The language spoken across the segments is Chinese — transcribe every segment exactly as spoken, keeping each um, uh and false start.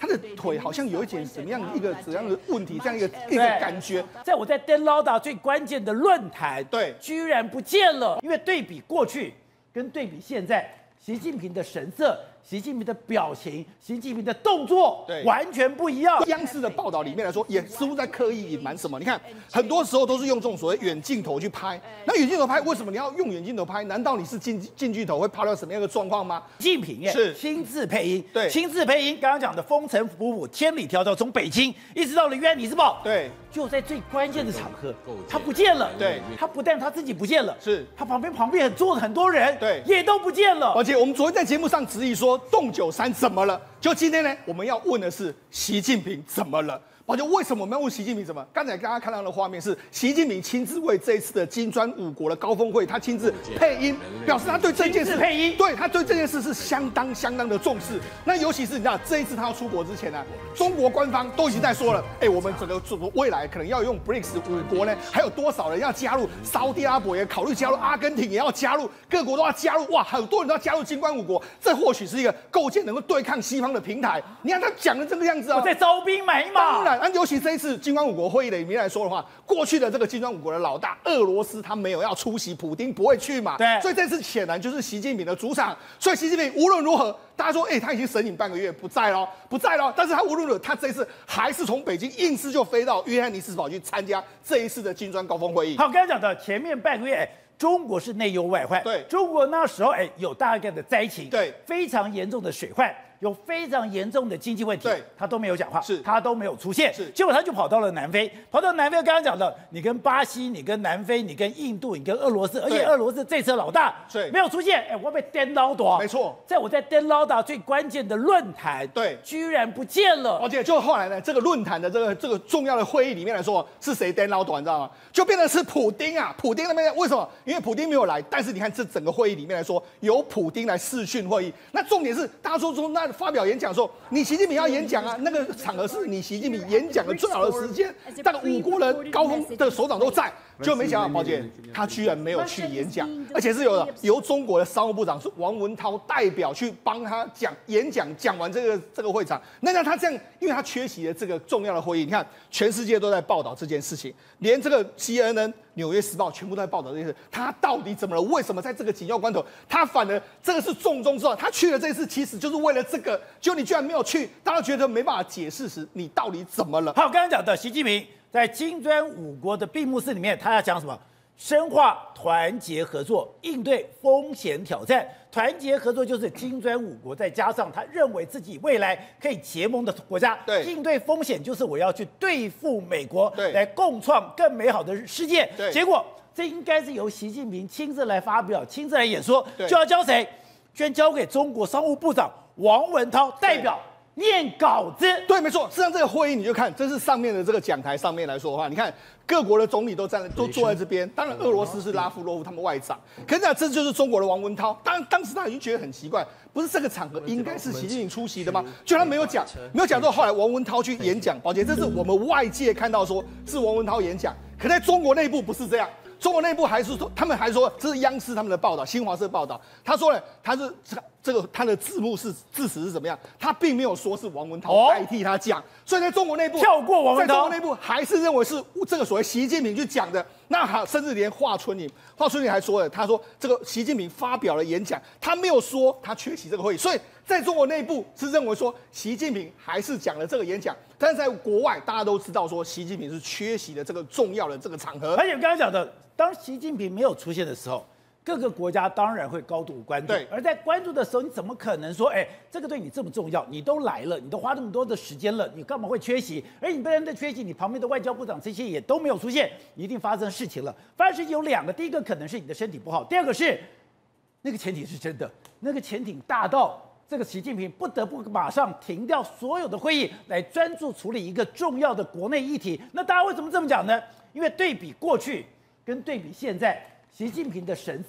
的腿好像有一点怎么样一个怎样的问题，这样一个一个感觉。 在我在登lau达最关键的论坛， 对， 居然不见了。因为对比过去跟对比现在，习近平的神色、习近平的表情、习近平的动作， 对， 完全不一样。 央视的报道里面来说，也似乎在刻意隐瞒什么。你看，很多时候都是用这种所谓远镜头去拍。那远镜头拍，为什么你要用远镜头拍？难道你是近近镜头会拍到什么样的状况吗？ 习近平是亲自配音， 对， 亲自配音。刚刚讲的风尘仆仆、千里迢迢从北京一直到了约翰尼斯堡， 对， 就在最关键的场合，他不见了。 对， 他不但他自己不见了， 是他旁边旁边坐了很多人， 对， 也都不见了。 而且我们昨天在节目上质疑说，洞九三怎么了？就今天呢，我们要问的是习近平怎么了？而且为什么我们要问习近平怎么？刚才大家看到的画面是习近平亲自为这一次的金砖五国的高峰会，他亲自配音，表示他对这件事配音， 对他对这件事是相当相当的重视。那尤其是你知道，这一次他要出国之前呢、啊，中国官方都已经在说了，哎，我们整个未来可能要用 B R I C S 五国呢，还有多少人要加入？沙特阿拉伯也考虑加入，阿根廷也要加入，各国都要加入。哇，很多人都要加入金砖五国，这或许是一个构建能够对抗西方的平台。你看他讲的这个样子啊， 我在招兵买马。 当然，啊，尤其这一次金砖五国会议里面来说的话，过去的这个金砖五国的老大俄罗斯他没有要出席，普丁不会去嘛， 对， 所以这次显然就是习近平的主场。所以习近平无论如何，大家说，哎、欸，他已经神隐半个月不在了，不在了，但是他无论如何，他这次还是从北京硬是就飞到约翰尼斯堡去参加这一次的金砖高峰会议。 好，刚才讲的前面半个月。中国是内忧外患， 对， 中国那时候哎有大概的灾情， 对， 非常严重的水患，有非常严重的经济问题， 对， 他都没有讲话， 是， 他都没有出现， 是， 结果他就跑到了南非，跑到南非，刚刚讲的，你跟巴西，你跟南非，你跟印度，你跟俄罗斯，而且俄罗斯这次老大， 对， 没有出现，哎，我被颠捞夺， 没错， 在我在颠捞达最关键的论坛， 对， 居然不见了， 而且就后来呢，这个论坛的这个这个重要的会议里面来说，是谁颠捞夺，你知道吗？就变成是普丁啊，普丁那边为什么？因为普丁没有来。但是你看，这整个会议里面来说，由普丁来视讯会议。那重点是，大家说说，那发表演讲的时候，你习近平要演讲啊，那个场合是你习近平演讲的最好的时间，那个五国的高峰的首长都在，就没想到，宝姐他居然没有去演讲，而且是由由中国的商务部长是王文涛代表去帮他讲演讲，讲完这个这个会场。那让他这样，因为他缺席了这个重要的会议，你看全世界都在报道这件事情，连这个 C N N。纽约时报全部都在报道这件事，他到底怎么了？为什么在这个紧要关头，他反而这个是重中之重？他去了这次，其实就是为了这个，就你居然没有去，大家觉得没办法解释时，你到底怎么了？ 好，刚刚讲的习近平在金砖五国的闭幕式里面，他要讲什么？深化团结合作，应对风险挑战。团结合作就是金砖五国，再加上他认为自己未来可以结盟的国家。 对， 应对风险就是我要去对付美国， 对， 来共创更美好的世界。 对， 结果这应该是由习近平亲自来发表、亲自来演说， 就要交谁？居然交给中国商务部长王文涛代表。念稿子， 对，没错。事实上，这个会议你就看，这是上面的这个讲台上面来说的话，你看各国的总理都站都坐在这边。当然，俄罗斯是拉夫罗夫他们外长，可是呢，这就是中国的王文涛。当然，当时他已经觉得很奇怪，不是这个场合应该是习近平出席的吗？就他没有讲，没有讲之后，后来王文涛去演讲，宝杰，这是我们外界看到说是王文涛演讲，可在中国内部不是这样。中国内部还是说，他们还说这是央视他们的报道，新华社报道，他说呢，他是这个他的字幕是字词是怎么样，他并没有说是王文涛代替他讲，哦、所以在中国内部跳过王文涛， 在中国内部还是认为是这个所谓习近平去讲的。那还甚至连华春莹，华春莹还说了，他说这个习近平发表了演讲，他没有说他缺席这个会议，所以在中国内部是认为说习近平还是讲了这个演讲，但是在国外大家都知道说习近平是缺席的这个重要的这个场合。 而且刚刚讲的，当习近平没有出现的时候，各个国家当然会高度关注。而在关注的时候，你怎么可能说，哎，这个对你这么重要，你都来了，你都花那么多的时间了，你干嘛会缺席？而你不但在缺席，你旁边的外交部长这些也都没有出现，一定发生事情了。发生事情有两个，第一个可能是你的身体不好，第二个是那个潜艇是真的，那个潜艇大到这个习近平不得不马上停掉所有的会议，来专注处理一个重要的国内议题。那大家为什么这么讲呢？因为对比过去跟对比现在，习近平的神色、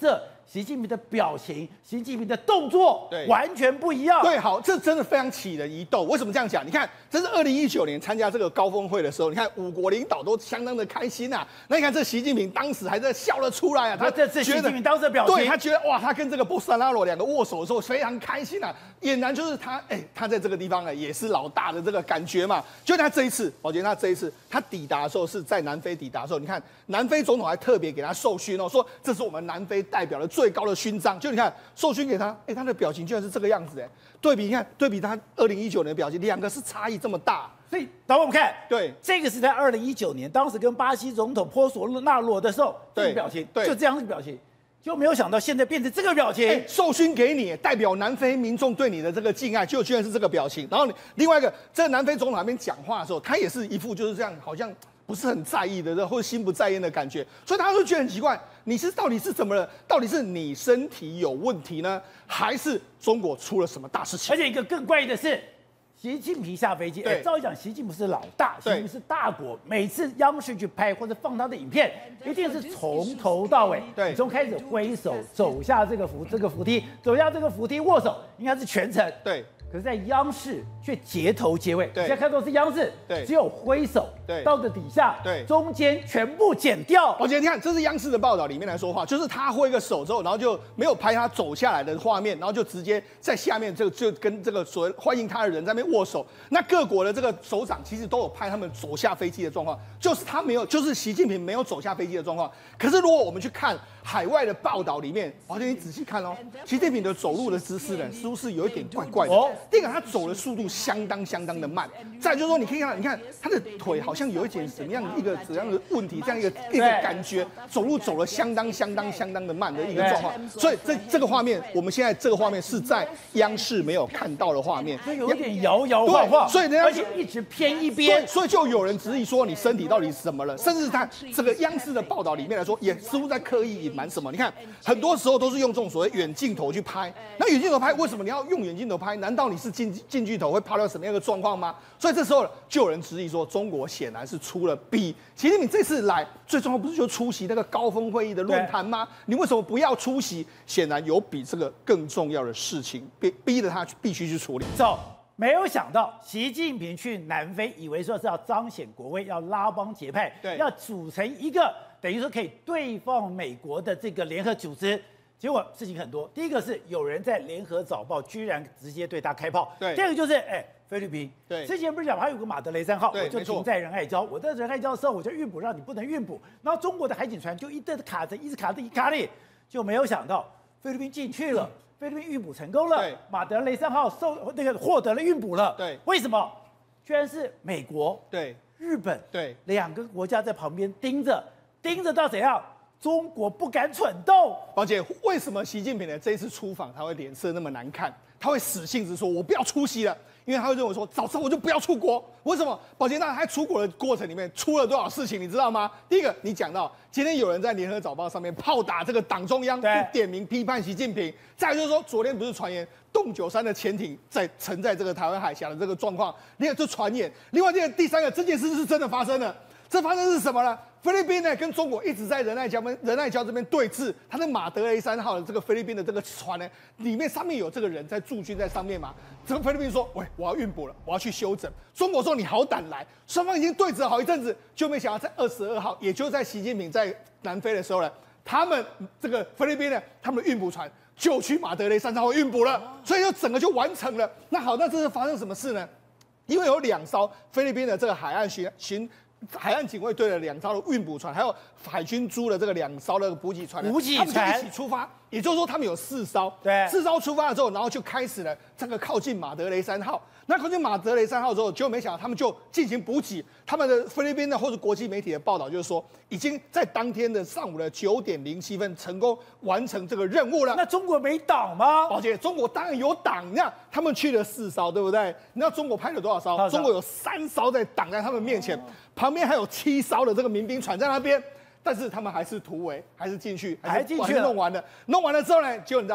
习近平的表情、习近平的动作， 对， 完全不一样。 对，好，这真的非常起人疑窦。为什么这样讲？你看，这是二零一九年参加这个高峰会的时候，你看五国领导都相当的开心啊。那你看这习近平当时还在笑了出来啊，他这是习近平当时的表情， 对他觉得哇，他跟这个波萨拉罗两个握手的时候非常开心啊，俨然就是他，哎、欸，他在这个地方呢也是老大的这个感觉嘛。就他这一次，我觉得他这一次他抵达的时候是在南非抵达的时候，你看南非总统还特别给他授勋哦，说这是我们南非代表的最高的勋章。就你看授勋给他，哎、欸，他的表情居然是这个样子哎、欸，对比你看对比他二零一九年的表情，两个是差异这么大。 所以，等我们看， 对， 这个是在二零一九年，当时跟巴西总统波索纳罗的时候，这个表情， 对， 就这样的表情，就没有想到现在变成这个表情。 欸、授勋给你，代表南非民众对你的这个敬爱，就居然是这个表情。然后你另外一个，这个南非总统那边讲话的时候，他也是一副就是这样，好像不是很在意的，或者心不在焉的感觉，所以大家都觉得很奇怪，你是到底是怎么了？到底是你身体有问题呢，还是中国出了什么大事情？ 而且一个更怪异的是，习近平下飞机，哎，照理讲，习近平是老大，习近平是大国，每次央视去拍或者放他的影片，一定是从头到尾， 对， 从开始挥手走下这个扶这个扶梯，走下这个扶梯握手，应该是全程， 对。 可是，在央视却截头截尾。 对， 现在看到是央视， 对， 只有挥手， 对， 到的底下， 对， 中间全部剪掉。 而且你看，这是央视的报道里面来说话，就是他挥个手之后，然后就没有拍他走下来的画面，然后就直接在下面这个就跟这个所谓欢迎他的人在那边握手。那各国的这个首长其实都有拍他们走下飞机的状况，就是他没有，就是习近平没有走下飞机的状况。可是如果我们去看海外的报道里面，而且你仔细看哦，习近平的走路的姿势呢，似乎是有一点怪怪的。哦，第一个他走的速度相当相当的慢，再就是说你可以看，你看他的腿好像有一点怎么样一个怎样的问题，这样一个一个感觉，走路走了相当相当相当的慢的一个状况。所以这这个画面，我们现在这个画面是在央视没有看到的画面， 所以有点摇摇晃晃， 所以人家而且一直偏一边， 所以就有人质疑说你身体到底是怎么了，甚至他这个央视的报道里面来说，也似乎在刻意隐瞒什么。你看，很多时候都是用这种所谓远镜头去拍，那远镜头拍为什么你要用远镜头拍？难道你是近近距头会拍到什么样的状况吗？所以这时候就有人质疑说，中国显然是出了比习近平这次来最重要不是就出席那个高峰会议的论坛吗？你为什么不要出席？显然有比这个更重要的事情，逼逼着他必须去处理。 走。没有想到，习近平去南非，以为说是要彰显国威，要拉帮结派， 对， 要组成一个等于说可以对抗美国的这个联合组织。结果事情很多，第一个是有人在联合早报居然直接对他开炮， 对； 第二个就是哎菲律宾， 对， 之前不是讲还有个马德雷三号，我就停在仁爱礁，我在仁爱礁的时候我就运补，让你不能运补，然后中国的海警船就一直卡着，一直卡着，一卡里，就没有想到菲律宾进去了。嗯，菲律宾运补成功了，马德雷三号受那个获得了运补了。 对， 为什么？居然是美国、 对日本、 对两个国家在旁边盯着，盯着到怎样？中国不敢蠢动。 宝姐，为什么习近平的这一次出访他会脸色那么难看？他会死性子说：“我不要出席了。”因为他会认为说，早知道我就不要出国。为什么？宝杰那他出国的过程里面出了多少事情，你知道吗？第一个，你讲到今天有人在联合早报上面炮打这个党中央，不点名批判习近平。再来就是说，昨天不是传言洞九三的潜艇在沉在这个台湾海峡的这个状况，另外就传言。另外这个第三个，这件事是真的发生了。这发生是什么呢？菲律宾呢跟中国一直在仁爱礁仁爱礁这边对峙，它的马德雷三号的这个菲律宾的这个船呢，里面上面有这个人在驻军在上面嘛。这个菲律宾说：“喂，我要运补了，我要去休整。”中国说：“你好胆来！”双方已经对峙了好一阵子，就没想到在二十二号，也就在习近平在南非的时候呢，他们这个菲律宾呢，他们的运补船就去马德雷三号运补了，所以就整个就完成了。那好，那这是发生什么事呢？因为有两艘菲律宾的这个海岸巡巡。海岸警卫队的两艘的运补船，还有海军租的这个两艘的补给船， 补给船他们就一起出发。也就是说，他们有四艘， 对， 四艘出发了之后，然后就开始了这个靠近马德雷三号。那靠近马德雷三号之后，结果没想到他们就进行补给。他们的菲律宾的或者国际媒体的报道就是说，已经在当天的上午的九点零七分成功完成这个任务了。 那中国没挡吗？ 宝姐，中国当然有挡。你看，他们去了四艘，对不对？你知道中国派了多少艘？中国有三艘在挡在他们面前，哦、旁边还有七艘的这个民兵船在那边。但是他们还是突围，还是进去， 还进去弄完了。弄完了之后呢，结果你知道，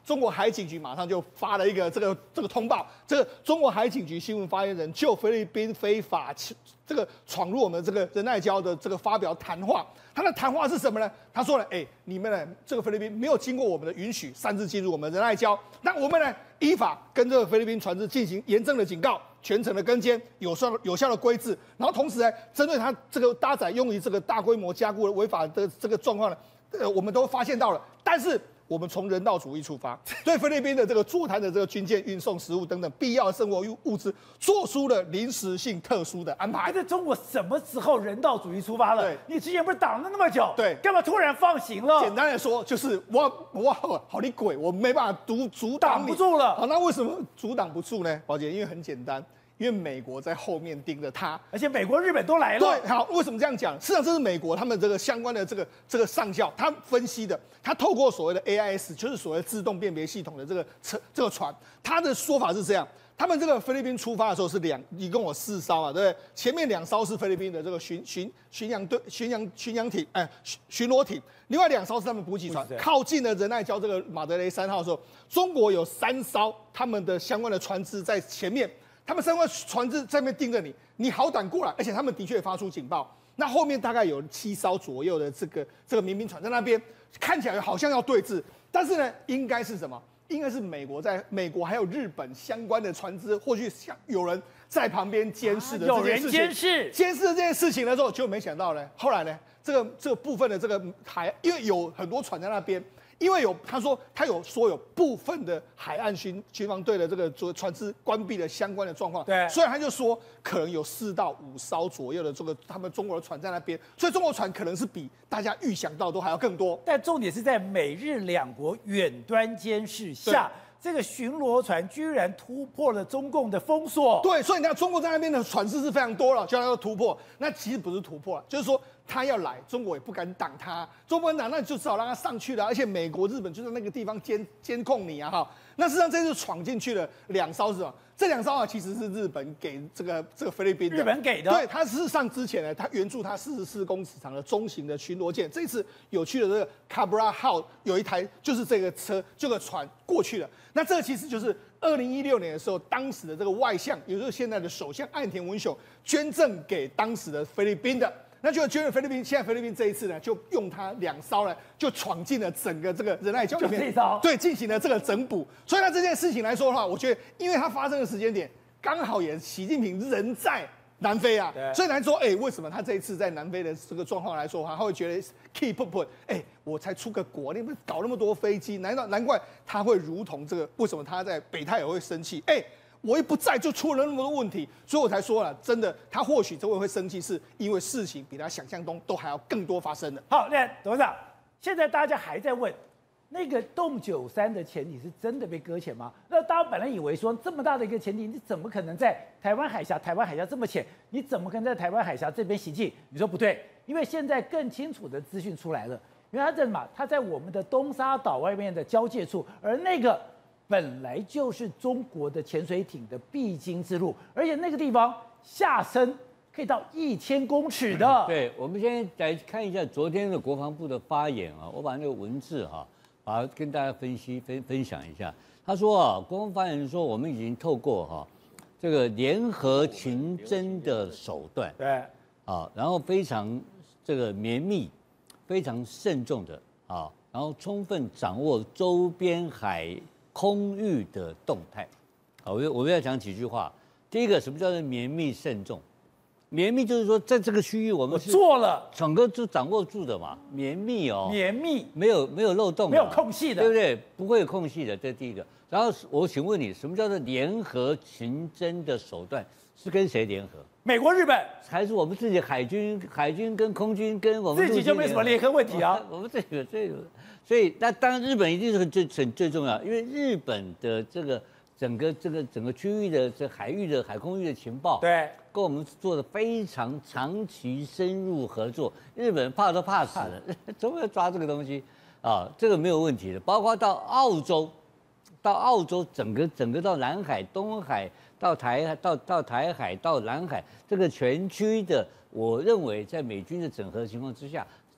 中国海警局马上就发了一个这个这个通报，这个中国海警局新闻发言人就菲律宾非法这个闯入我们这个仁爱礁的这个发表谈话。他的谈话是什么呢？他说了，哎，你们呢这个菲律宾没有经过我们的允许擅自进入我们仁爱礁，那我们呢依法跟这个菲律宾船只进行严正的警告、全程的跟监、有效有效的规制，然后同时呢，针对他这个搭载用于这个大规模加固的违法的这个状况呢，呃，我们都发现到了，但是我们从人道主义出发，对菲律宾的这个坐滩的这个军舰运送食物等等必要生活物资，做出了临时性特殊的安排。 在中国什么时候人道主义出发了？ 对， 你之前不是挡了那么久， 对， 干嘛突然放行了？ 简单的说，就是我我好你鬼，我没办法阻阻挡你， 挡不住了。 好，那为什么阻挡不住呢？宝姐，因为很简单。因为美国在后面盯着他， 而且美国、日本都来了。 对，好，为什么这样讲？事实上，这是美国他们这个相关的这个这个上校他分析的，他透过所谓的 A I S， 就是所谓自动辨别系统的这个车这个船，他的说法是这样：他们这个菲律宾出发的时候是两，一共有四艘啊，对不对？前面两艘是菲律宾的这个巡巡巡洋队、巡洋巡洋艇，哎，巡巡逻艇，另外两艘是他们补给船。靠近了仁爱礁这个马德雷三号的时候，中国有三艘他们的相关的船只在前面。他们相关船只在那边盯着你，你好胆过来，而且他们的确发出警报。那后面大概有七艘左右的这个这个民兵船在那边，看起来好像要对峙，但是呢，应该是什么？应该是美国在美国还有日本相关的船只，或许像有人在旁边监视的这件事情。 有人监视监视这件事情的时候，就没想到呢，后来呢，这个这个部分的这个海，因为有很多船在那边。因为有他说他有说有部分的海岸巡巡防队的这个船只关闭了相关的状况， 对， 所以他就说可能有四到五艘左右的这个他们中国的船在那边，所以中国船可能是比大家预想到都还要更多。 但重点是在美日两国远端监视下，这个巡逻船居然突破了中共的封锁。 对，所以你看中国在那边的船只是非常多了，就要突破。那其实不是突破了，就是说。他要来，中国也不敢挡他。中国人挡，那就只好让他上去了。而且美国、日本就在那个地方监监控你啊，哈。那事实上这次闯进去了两艘是吧？这两艘啊，其实是日本给这个这个菲律宾的。 日本给的。 对，他事实上之前呢，他援助他四十四公尺长的中型的巡逻舰。这次有趣的这个 Cabra 号有一台就是这个车这个船过去了。那这其实就是二零一六年的时候，当时的这个外相，也就是现在的首相岸田文雄捐赠给当时的菲律宾的。那就捐给菲律宾，现在菲律宾这一次呢，就用它两艘呢，就闯进了整个这个仁爱礁里面，对，进行了这个整补。所以呢，这件事情来说的话，我觉得，因为它发生的时间点刚好也是习近平人在南非啊，所以来说，哎、欸，为什么他这一次在南非的这个状况来说的话，他会觉得 keep up， 哎、欸，我才出个国，你们搞那么多飞机，难道难怪他会如同这个？为什么他在北太也会生气？哎、欸。我一不在就出了那么多问题，所以我才说了，真的，他或许周围会生气，是因为事情比他想象中都还要更多发生的。 好，那董事长，现在大家还在问，那个洞九三的潜艇是真的被搁浅吗？那大家本来以为说这么大的一个潜艇，你怎么可能在台湾海峡？台湾海峡这么浅，你怎么可能在台湾海峡这边行进？你说不对，因为现在更清楚的资讯出来了，因为它在什么？它在我们的东沙岛外面的交界处，而那个。本来就是中国的潜水艇的必经之路，而且那个地方下深可以到一千公尺的。 对，我们先来看一下昨天的国防部的发言啊，我把那个文字哈、啊，把它跟大家分析分分享一下。他说啊，国防发言人说，我们已经透过哈、啊、这个联合情侦的手段， 对， 啊，然后非常这个绵密、非常慎重的啊，然后充分掌握周边海。空域的动态，好，我我们要讲几句话。第一个，什么叫做绵密慎重？绵密就是说，在这个区域我们是做了， 整个就掌握住的嘛，绵密哦， 绵密， 没有没有漏洞， 没有空隙的， 对不对？不会有空隙的，这是第一个。然后我请问你，什么叫做联合情侦的手段？是跟谁联合？ 美国、日本， 还是我们自己海军、海军跟空军跟我们自己就没什么联合问题啊？ 我们这个这个。所以，那当然，日本一定是最最最重要，因为日本的这个整个这个整个区域的这海域的海空域的情报， 对， 跟我们做的非常长期深入合作。日本怕都怕死了，怎么要抓这个东西啊？这个没有问题的。包括到澳洲，到澳洲整个整个到南海、东海，到台到到台海到南海，这个全区的，我认为在美军的整合情况之下。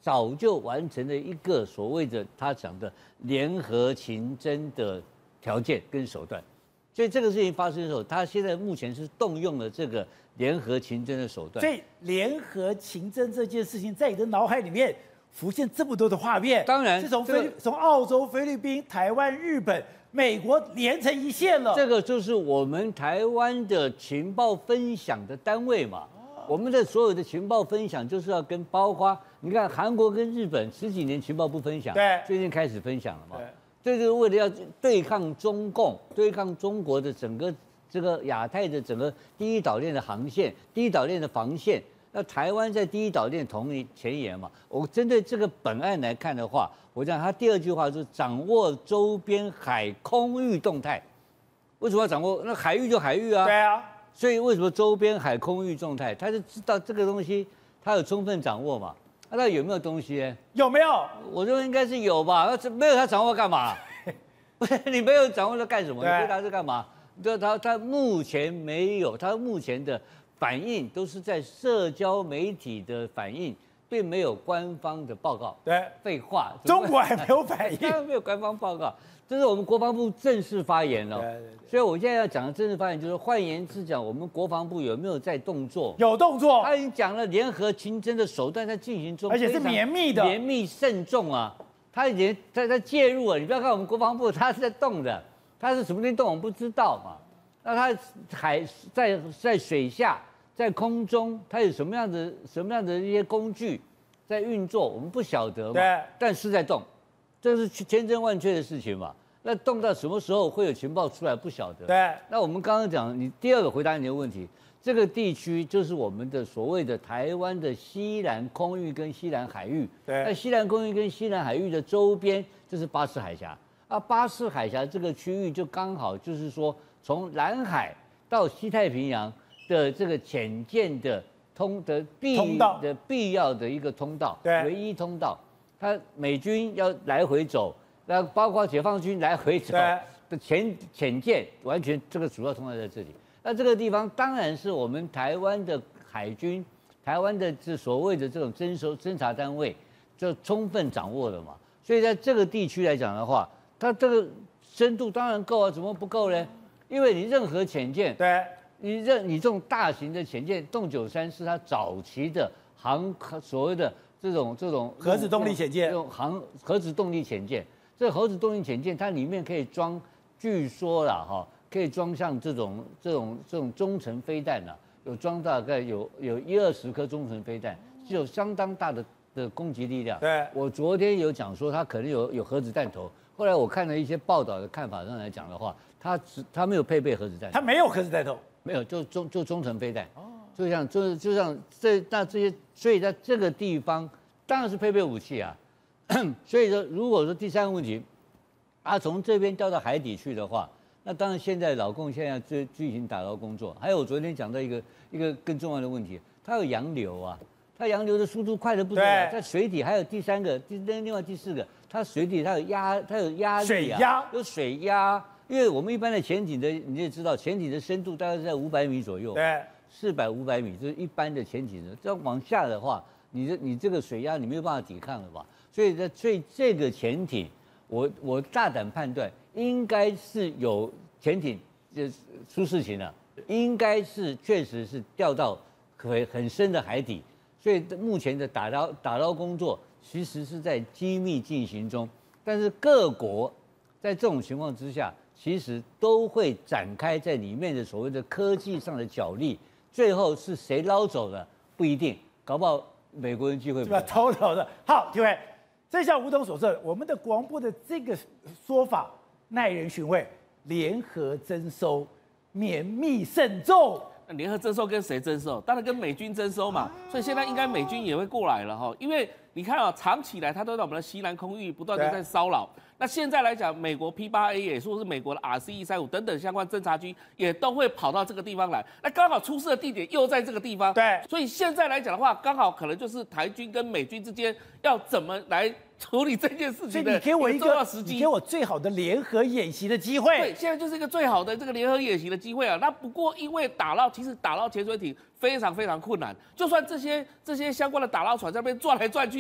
早就完成了一个所谓的他讲的联合勤征的条件跟手段，所以这个事情发生的时候，他现在目前是动用了这个联合勤征的手段。 所以联合勤征这件事情，在你的脑海里面浮现这么多的画面， 当然是从菲律从澳洲、菲律宾、台湾、日本、美国连成一线了。 这个就是我们台湾的情报分享的单位嘛。我们的所有的情报分享就是要跟包括你看韩国跟日本十几年情报不分享， 对， 最近开始分享了嘛。这就是为了要对抗中共、对抗中国的整个这个亚太的整个第一岛链的航线、第一岛链的防线。那台湾在第一岛链同前沿嘛。我针对这个本案来看的话，我讲他第二句话是掌握周边海空域动态。为什么要掌握？那海域就海域啊。 对啊。 所以为什么周边海空域动态，他就知道这个东西，他有充分掌握嘛？那他有没有东西呢？ 有没有？ 我认为应该是有吧。那没有他掌握干嘛？不是你没有掌握他干什么？你回答是干嘛？就他他目前没有，他目前的反应都是在社交媒体的反应，并没有官方的报告。 对， 废话， 中国还没有反应， 当然没有官方报告。这是我们国防部正式发言了，对对对，所以我现在要讲的正式发言就是，换言之讲，我们国防部有没有在动作？ 有动作， 他已经讲了联合勤征的手段在进行中， 而且是绵密的， 绵密慎重啊，他已经在在介入了。你不要看我们国防部，他是在动的，他是什么东西动我们不知道嘛。那他海在在水下，在空中，他有什么样的什么样的一些工具在运作，我们不晓得嘛。 对， 但是在动，这是千真万确的事情嘛。那动到什么时候会有情报出来？不晓得。 对。 那我们刚刚讲，你第二个回答你的问题，这个地区就是我们的所谓的台湾的西南空域跟西南海域。 对。 那西南空域跟西南海域的周边就是巴士海峡。啊，巴士海峡这个区域就刚好就是说，从南海到西太平洋的这个潜舰的通的必的必要的一个通道， 对， 唯一通道。它美军要来回走。那包括解放军来回走的潜潜舰，完全这个主要通道在这里。那这个地方当然是我们台湾的海军、台湾的这所谓的这种侦搜侦察单位就充分掌握了嘛。所以在这个地区来讲的话，它这个深度当然够啊，怎么不够呢？因为你任何潜舰， 对， 你任你这种大型的潜舰，洞九三是它早期的航所谓的这种这种核子动力潜舰， 用航核子动力潜舰。这核子动力潜舰，它里面可以装，据说啦哈，可以装上这种这种这种中程飞弹呐，有装大概有有一二十颗中程飞弹，具有相当大的的攻击力量。 对， 我昨天有讲说它可能有有核子弹头，后来我看了一些报道的看法上来讲的话，它只它没有配备核子弹头， 它没有核子弹头， 没有，就中就中程飞弹。哦，就像就是就像这那这些，所以在这个地方当然是配备武器啊。所以说，如果说第三个问题，啊，从这边掉到海底去的话，那当然现在老共现在在进行打捞工作。还有我昨天讲到一个一个更重要的问题，它有洋流啊，它洋流的速度快的不得了，在水底还有第三个、第另外第四个，它水底它有压，它有压力啊， 水压有水压。因为我们一般的潜艇的你也知道，潜艇的深度大概是在五百米左右， 对， 四百五百米就是一般的潜艇的，这样往下的话，你这你这个水压你没有办法抵抗了吧？所以在所以这个潜艇，我我大胆判断，应该是有潜艇就出事情了，应该是确实是掉到很很深的海底，所以目前的打捞打捞工作其实是在机密进行中，但是各国在这种情况之下，其实都会展开在里面的所谓的科技上的角力，最后是谁捞走了不一定，搞不好美国人机会是吧？偷偷的。好，各位。这下吴董所证，我们的国防部的这个说法耐人寻味，联合征收，绵密慎重。 联合征收跟谁征收？当然跟美军征收嘛。所以现在应该美军也会过来了哈，因为你看啊，长期以来它都在我们的西南空域不断的在骚扰。那现在来讲，美国 P 八 A 也说是美国的 R C 一三五等等相关侦察军也都会跑到这个地方来。那刚好出事的地点又在这个地方， 对。 所以现在来讲的话，刚好可能就是台军跟美军之间要怎么来处理这件事情的一个重要时机， 你给我最好的联合演习的机会。 对，现在就是一个最好的这个联合演习的机会啊。那不过因为打捞，其实打捞潜水艇非常非常困难，就算这些这些相关的打捞船在那边转来转去。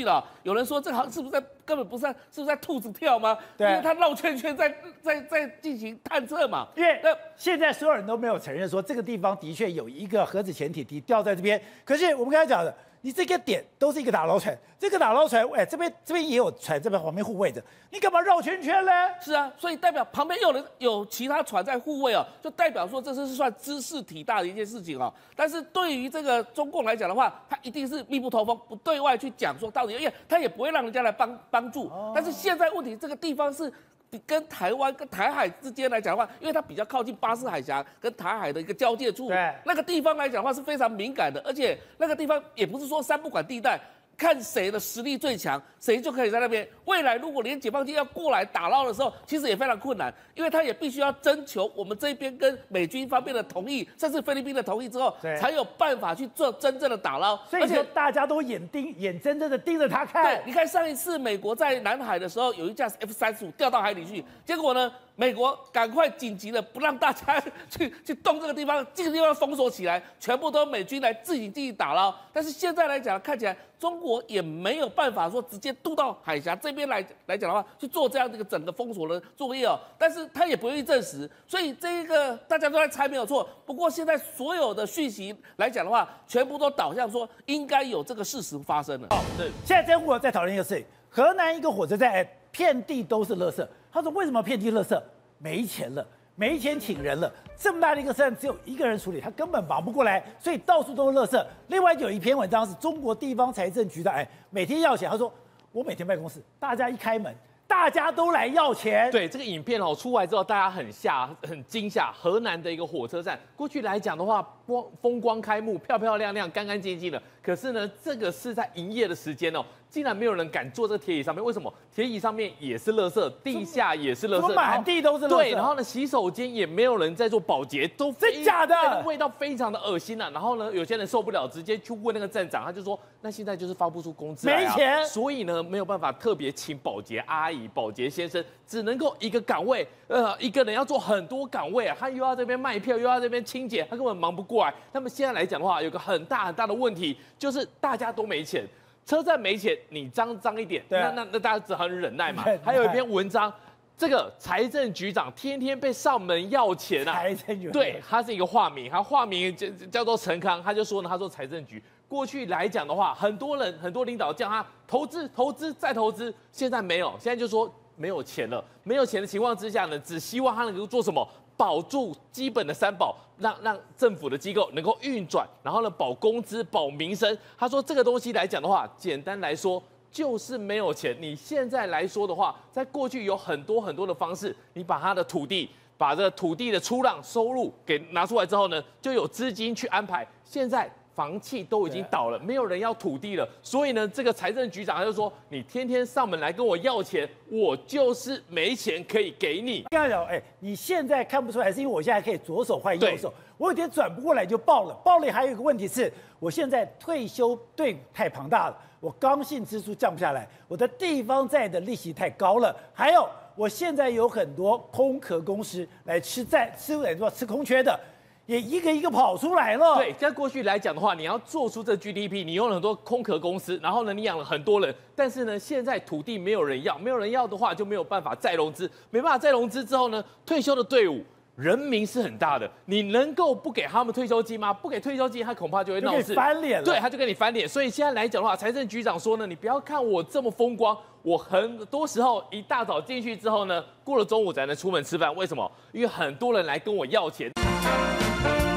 去了。有人说这好像是不是在根本不是在是不是在兔子跳吗？ 对， 因为他绕圈圈在在在进行探测嘛。 因为那现在所有人都没有承认说这个地方的确有一个核子潜艇体掉在这边，可是我们刚才讲的。你这个点都是一个打捞船，这个打捞船，哎，这边这边也有船，这边旁边护卫着，你干嘛绕圈圈呢？ 是啊，所以代表旁边有人有其他船在护卫哦，就代表说这是算知识体大的一件事情哦。但是对于这个中共来讲的话，他一定是密不透风，不对外去讲说到底，因为他也不会让人家来帮帮助。哦、但是现在问题，这个地方是。跟台湾、跟台海之间来讲的话，因为它比较靠近巴士海峡跟台海的一个交界处， 对那个地方来讲的话是非常敏感的，而且那个地方也不是说三不管地带。看谁的实力最强，谁就可以在那边。未来如果连解放军要过来打捞的时候，其实也非常困难，因为他也必须要征求我们这边跟美军方面的同意，甚至菲律宾的同意之后，才有办法去做真正的打捞。 所以说大家都眼盯眼睁睁的盯着他看。 对，你看上一次美国在南海的时候，有一架 F 三十五掉到海里去，结果呢？美国赶快紧急的不让大家去去动这个地方，这个地方封锁起来，全部都美军来自己进行打捞。但是现在来讲，看起来中国也没有办法说直接渡到海峡这边来来讲的话，去做这样的一个整个封锁的作业哦。但是他也不愿意证实，所以这一个大家都在猜没有错。不过现在所有的讯息来讲的话，全部都导向说应该有这个事实发生了。哦， 对。现在政府在讨论一个事情，河南一个火车站，哎，遍地都是垃圾。他说：“为什么遍地垃圾？没钱了，没钱请人了。这么大的一个站，只有一个人处理，他根本忙不过来，所以到处都是垃圾。另外有一篇文章是中国地方财政局的，哎，每天要钱。他说我每天办公室，大家一开门，大家都来要钱。 对这个影片哦出来之后，大家很吓，很惊吓。河南的一个火车站，过去来讲的话，光风光开幕，漂漂亮亮，干干净净的。可是呢，这个是在营业的时间哦。”竟然没有人敢坐这个铁椅上面，为什么？铁椅上面也是垃圾，地下也是垃圾， 满地都是垃圾。 对，然后呢，洗手间也没有人在做保洁，都真假的， 味道非常的恶心啊。然后呢，有些人受不了，直接去问那个站长，他就说，那现在就是发不出工资来啊， 没钱， 所以呢没有办法特别请保洁阿姨、保洁先生，只能够一个岗位，呃，一个人要做很多岗位啊，他又要这边卖票，又要这边清洁，他根本忙不过来。那么现在来讲的话，有个很大很大的问题，就是大家都没钱。车站没钱，你脏脏一点，那那那大家只好忍耐嘛。还有一篇文章，这个财政局长天天被上门要钱啊。 财政局对，他是一个化名，他化名叫叫做陈康，他就说呢，他说财政局过去来讲的话，很多人很多领导叫他投资投资再投资，现在没有，现在就说没有钱了，没有钱的情况之下呢，只希望他能够做什么？保住基本的三保，让让政府的机构能够运转，然后呢保工资、保民生。他说这个东西来讲的话，简单来说就是没有钱。你现在来说的话，在过去有很多很多的方式，你把他的土地、把这个土地的出让收入给拿出来之后呢，就有资金去安排。现在房企都已经倒了，没有人要土地了，所以呢，这个财政局长他就说，你天天上门来跟我要钱，我就是没钱可以给你。 刚才讲，哎，你现在看不出来，是因为我现在可以左手换右手，我有点转不过来就爆了。爆了还有一个问题是，我现在退休队伍太庞大了，我刚性支出降不下来，我的地方债的利息太高了，还有我现在有很多空壳公司来吃债，吃等于说吃空缺的。也一个一个跑出来了。 对，在过去来讲的话，你要做出这 G D P， 你用了很多空壳公司，然后呢，你养了很多人，但是呢，现在土地没有人要，没有人要的话，就没有办法再融资，没办法再融资之后呢，退休的队伍。人民是很大的，你能够不给他们退休金吗？不给退休金，他恐怕就会闹事， 翻脸了。 对，他就跟你翻脸。所以现在来讲的话，财政局长说呢，你不要看我这么风光，我很多时候一大早进去之后呢，过了中午才能出门吃饭。为什么？因为很多人来跟我要钱。